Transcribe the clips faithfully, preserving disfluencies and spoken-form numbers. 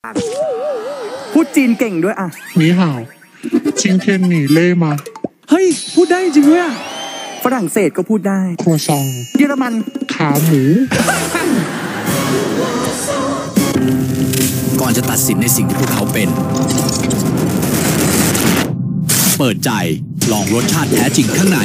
พูดจีนเก่งด้วยอ่ะนี่ห่าวจิงเทียนหนีเล่มาเฮ้ยพูดได้จริงด้วยอ่ะฝรั่งเศสก็พูดได้ครัวซองเยอรมันขาหมูก่อนจะตัดสินในสิ่งที่พวกเขาเป็นเปิดใจลองรสชาติแท้จริงข้างใน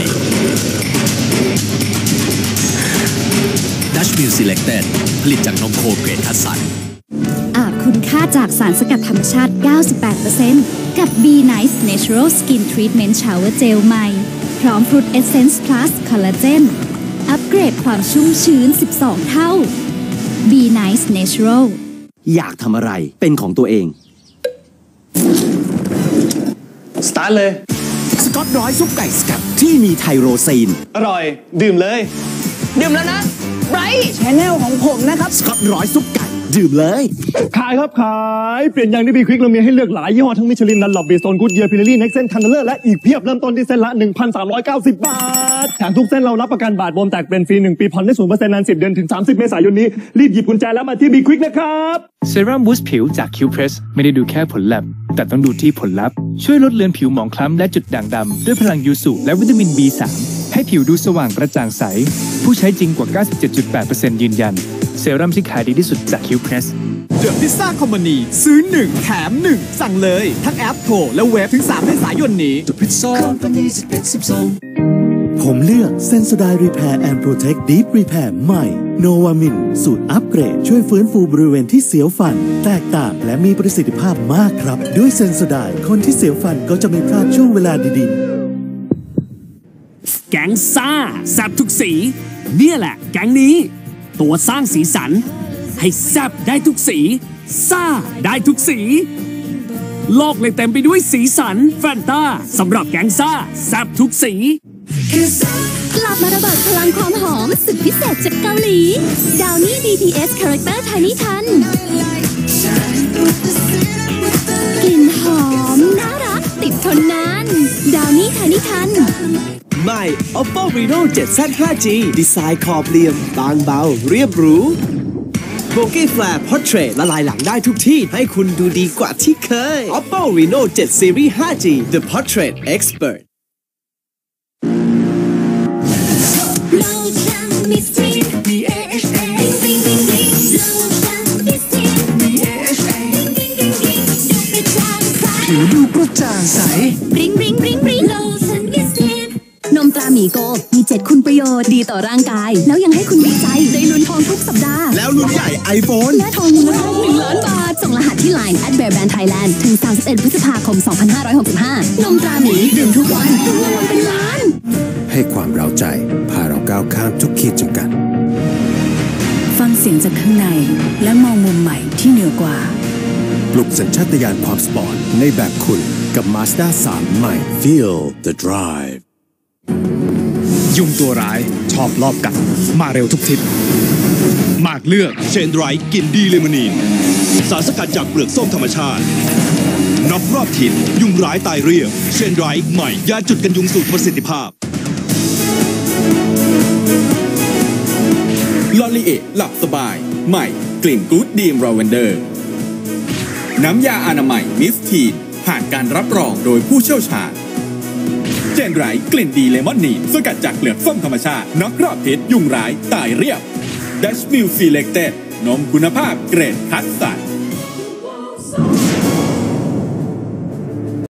Dutch Mill Selected ผลิตจากนมโคเกรดคัดสรรอาบคุณค่าจากสารสกัดธรรมชาติ เก้าสิบแปดเปอร์เซ็นต์ กับ Be Nice Natural Skin Treatment Shower Gel ใหม่พร้อม Fruit Essence Plus Collagen อัปเกรดความชุ่มชื้น สิบสอง เท่า Be Nice Natural อยากทำอะไรเป็นของตัวเองสตาร์ทเลยสกอตร้อยซุปไก่สกัดที่มีไทโรซีนอร่อยดื่มเลยดื่มแล้วนะไรชแนลของผมนะครับสกอตร้อยซุปไก่ดื่มเลยขายครับขายเปลี่ยนยางที่บีควิกเรามีให้เลือกหลายยี่ห้อทั้งมิชลินดันหลบเบสโซนกูดเยียร์พิเรลี่เน็กเซนคันเทเลอร์และอีกเพียบเริ่มต้นที่เส้นละ หนึ่งพันสามร้อยเก้าสิบ บาทแถมทุกเส้นเรารับประกันบาดบวมแตกเป็นฟรีหนึ่งปีผ่อนได้ ศูนย์เปอร์เซ็นต์ นานสิบเดือนถึงสามสิบเมษายนนี้รีบหยิบกุญแจแล้วมาที่บีควิกนะครับเซรั่มบูสต์ผิวจากคิวเพรสไม่ได้ดูแค่ผลลัพธ์แต่ต้องดูที่ผลลัพธ์ช่วยลดเลือนผิวหมองคล้ำและจุดด่างดำด้วยพลังยูสุและวิตามิน บี สาม ให้ผิวดูสว่างกระจ่างใสผู้ใช้จริงกว่า เก้าสิบเจ็ดจุดแปดเปอร์เซ็นต์ ยืนยันเซรั่มที่ขายดีที่สุดจากคิวเพรสเดอะพิซซ่าคอมพานีซื้อหนึ่งแถมหนึ่งสั่งเลยทั้งแอปโทรและเว็บถึงสามเมษายนนี้ The Pizza Company สิบเอ็ด สิบสองผมเลือกเซนโซไดรีแพร์แอนด์โปรเทคดีฟรีแพร์ใหม่โนวามินสูตรอัปเกรดช่วยฟื้นฟูบริเวณที่เสียวฟันแตกต่างและมีประสิทธิภาพมากครับด้วยเซนโซไดคนที่เสียวฟันก็จะไม่พลาดช่วงเวลาดีๆแก๊งซ่าแซ่บทุกสีเนี่ยแหละแก๊งนี้ตัวสร้างสีสันให้แซ่บได้ทุกสีซ่าได้ทุกสีโลกเลยเต็มไปด้วยสีสันแฟนตาสำหรับแก๊งซ่าแซ่บทุกสีกลับมาระเบิดพลังความหอมสุดพิเศษจากเกาหลีดาวนี่ บี ที เอส Character Tiny Tan กลิ่นหอมน่ารักติดทนนานดาวนี่ Tiny Tan ใหม่ Oppo Reno เซเว่น ไฟว์ จี ดีไซน์คอเปลี่ยมบางเบาเรียบหรูโบกี้แฟลร์พอร์เทรตละลายหลังได้ทุกที่ให้คุณดูดีกว่าที่เคย Oppo Reno เซเว่น Series ไฟว์ จี The Portrait Expert ผิวดูกระจ่างใสริงริงริงริงโลชั่นมิสทีนนมตราหมีโกมีเจ็ดคุณประโยชน์ดีต่อร่างกายแล้วยังให้คุณดีใจได้ลุ้นทองทุกสัปดาห์แล้วลุ้นใหญ่ iPhone และทองมูลค่าหนึ่งล้านบาทส่งรหัสที่ ไลน์ แอท แบร์ แบรนด์ ไทยแลนด์ ถึงสามสิบเอ็ดพฤษภาคมสองพันห้าร้อยหกสิบห้านมตราหมีดื่มทุกวันรางวัลเป็นล้านให้ความเร้าใจพาเราก้าวข้ามทุกขีดจำกัดฟังเสียงจากข้างในและมองมุมใหม่ที่เหนือกว่าปลุกสัญชาตญาณความสปอร์ตในแบบคุณกับ Mazda สาม ใหม่ Feel the Drive ยุงตัวร้ายชอบรอบกัดมาเร็วทุกทิศหมากเลือกเชนไรท์กินดีเลมอนีนสารสกัดจากเปลือกส้มธรรมชาติน็อกรอบทิศยุงร้ายตายเรียบเชนไรท์ใหม่ยาจุดกันยุงสูตรประสิทธิภาพลอรีเอหลับสบายใหม่กลิ่นกู๊ดดีมราเวนเดอร์น้ำยาอนามัยมิสทีนผ่านการรับรองโดยผู้เชี่ยวชาญเจนไรท์กลิ่นดีเลมอนนีนสกัดจากเปลือกส้มธรรมชาติน็อกรอบพิษยุงร้ายตายเรียบ Dutch Mill Selected นมคุณภาพเกรดคัดสรร